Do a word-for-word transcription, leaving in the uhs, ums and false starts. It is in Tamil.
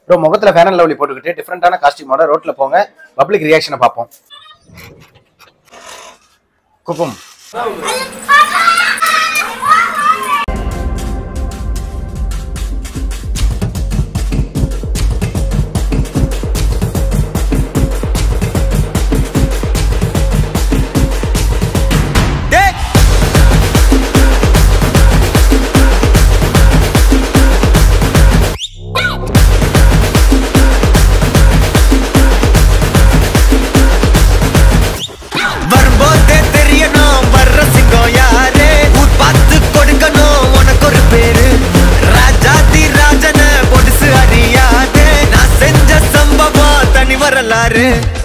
ப்ரோ முகத்துல ஃபேன் அண்ட் லவ்லி போட்டுக்கிட்டு டிஃபரெண்டான காஸ்டியூமோட ரோட்ல போங்க, பப்ளிக் ரியாக்ஷனை பார்ப்போம். குப்பம் வரலாறு